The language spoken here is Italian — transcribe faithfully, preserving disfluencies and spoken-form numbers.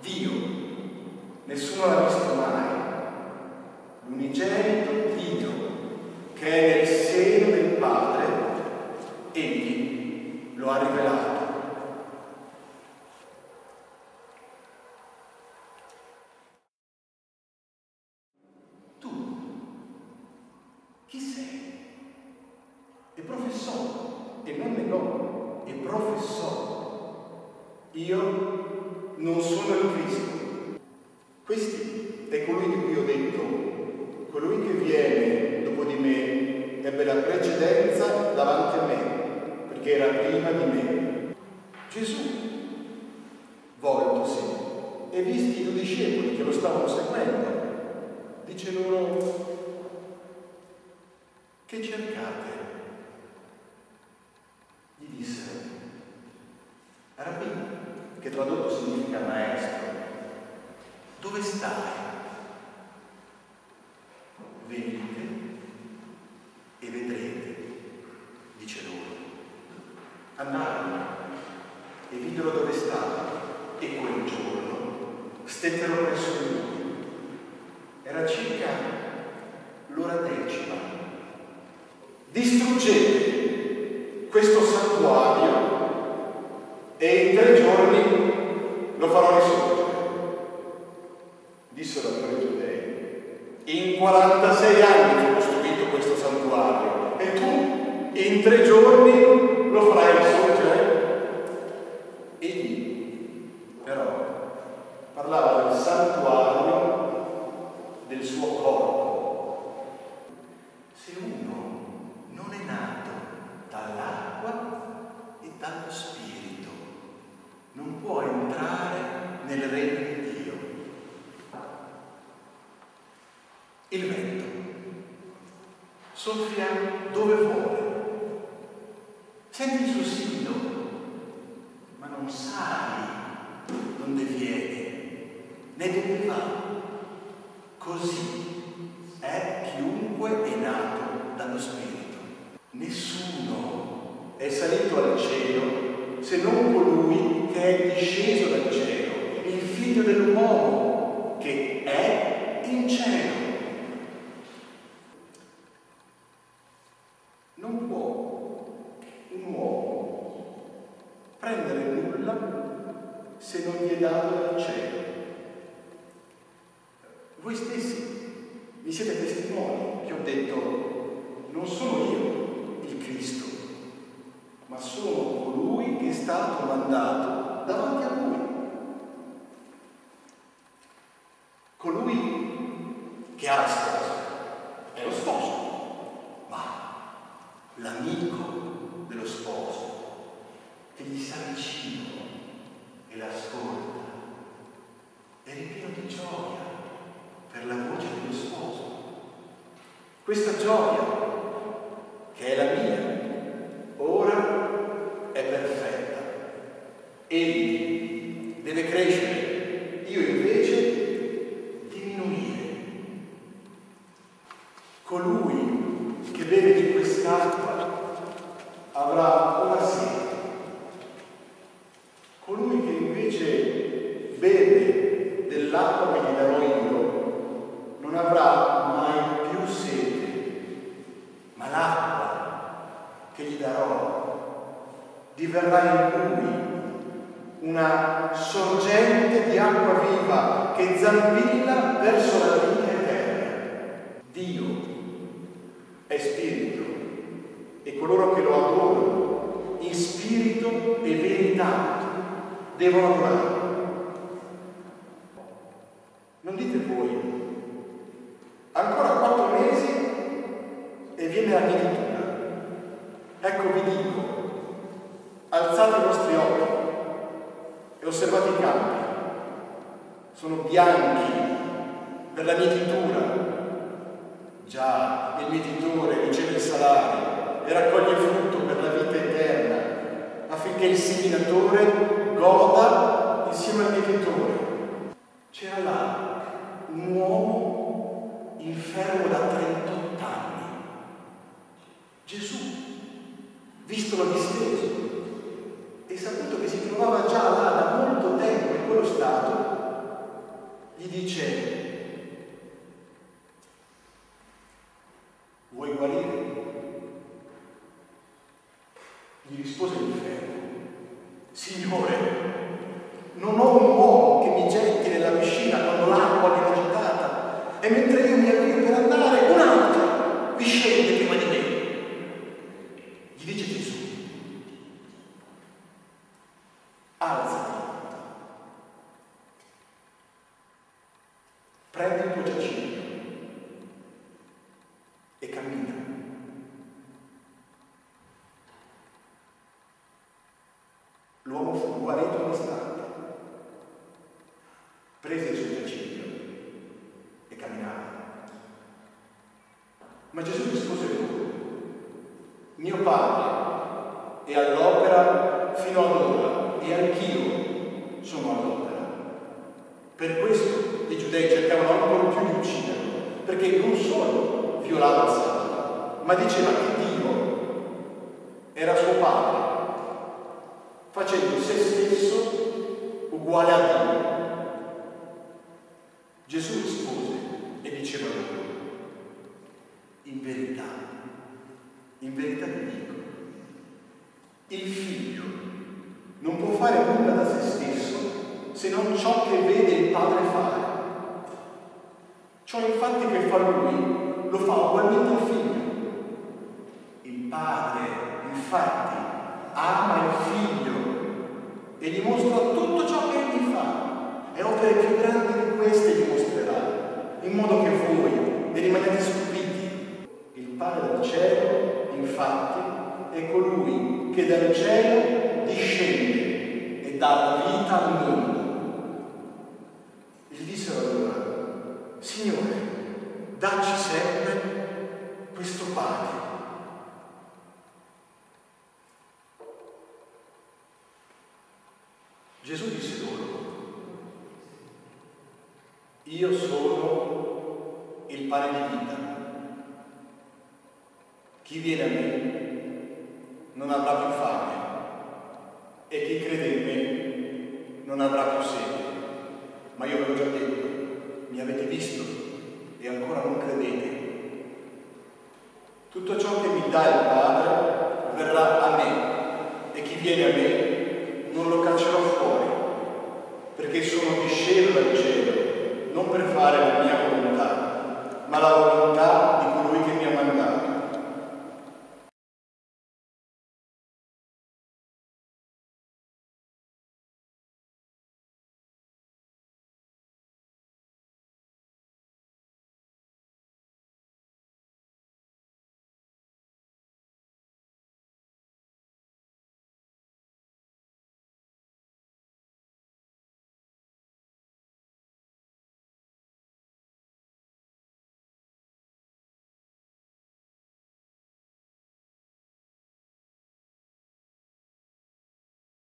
Dio, nessuno l'ha visto mai, l'unigenito Dio che è nel seno del Padre, egli lo ha rivelato. Tu, chi sei? E professò, e non negò, e professò. Io non sono il Cristo. Questi è colui di cui ho detto, colui che viene dopo di me ebbe la precedenza davanti a me, perché era prima di me. Gesù, voltosi e visti i due discepoli che lo stavano seguendo, dice loro: che cercate? Gli dissero: Rabbì, che tradotto significa maestro, dove stai? Venite e vedrete, dice loro. Andarono e videro dove stava, e quel giorno stettero presso di lui. Era circa l'ora decima. Distruggete questo santuario e in tre giorni lo farò risorgere. Dissero allora i giudei: in quarantasei anni fu costruito questo santuario e tu in tre giorni lo farai risorgere? Egli però parlava del santuario del suo corpo. Se uno non è nato dall'acqua e dallo Spirito, non può entrare nel regno di Dio. Il vento soffia dove vuole, senti il suo sigillo, ma non sai dove viene né dove va. Così è chiunque è nato dallo Spirito. Nessuno è salito al cielo se non colui che è disceso dal cielo, il figlio dell'uomo che è in cielo. Non può un uomo prendere nulla se non gli è dato dal cielo. Voi stessi mi siete testimoni che ho detto: non sono io il Cristo, ma sono colui che è stato mandato davanti a lui. Colui che ha la sposa è lo sposo, ma l'amico dello sposo che gli sta vicino e l'ascolta è ripieno di gioia per la voce dello sposo. Questa gioia, che è la mia, ora è perfetta. Egli deve crescere, io invece diminuire. Colui che beve di quest'acqua avrà una sete. Colui che invece beve dell'acqua che gli darò io non avrà mai più sete, ma l'acqua che gli darò diverrà in lui una sorgente di acqua viva che zampilla verso la vita eterna. Dio è spirito e coloro che lo adorano in spirito e verità devono adorare. Non dite voi: ancora quattro mesi e viene la mietitura. Ecco, vi dico, alzate i vostri occhi e osservate i campi. Sono bianchi per la mietitura. Già, il mietitore riceve il salario e raccoglie frutto per la vita eterna, affinché il seminatore goda insieme al mietitore. C'era là un uomo infermo da trentotto anni. Gesù, vistolo disteso e saputo che si trovava già là da molto tempo in quello stato, gli dice: vuoi guarire? Gli rispose l'infermo: Signore, non ho un uomo che mi getti nella piscina quando l'acqua viene agitata, e mentre io mi avvio per andare, un altro vi scende prima di me. Gli dice Gesù: alzati, prendi il tuo giaciglio e cammina. L'uomo fu guarito all'istante, prese il suo giaciglio e camminava. Ma Gesù rispose loro: mio Padre è all'opera fino ad ora e anch'io sono all'opera. Per questo i giudei cercavano ancora più di ucciderlo, perché non solo violava il sabato, ma diceva che Dio era suo Padre, facendo se stesso uguale a Dio. Gesù rispose e diceva loro: in verità, in verità vi dico, il figlio non può fare nulla da se stesso se non ciò che vede il padre fare. Ciò infatti che fa lui lo fa ugualmente al figlio. Il padre infatti ama il figlio e gli mostra tutto ciò che egli fa, e opere più grandi di queste gli mostrerà, in modo che voi ne rimaniate stupiti. Il Padre del cielo, infatti, è colui che dal cielo discende e dà la vita al mondo. Gli dissero allora: Signore, dacci sempre questo pane. Gesù disse loro: io sono il pane di vita. Chi viene a me non avrà più fame, e chi crede in me non avrà più sete. Ma io ve l'ho già detto, mi avete visto e ancora non credete. Tutto ciò che mi dà il Padre verrà a me, e chi viene a me non lo caccerò fuori, perché sono disceso dal cielo non per fare la mia volontà, ma la volontà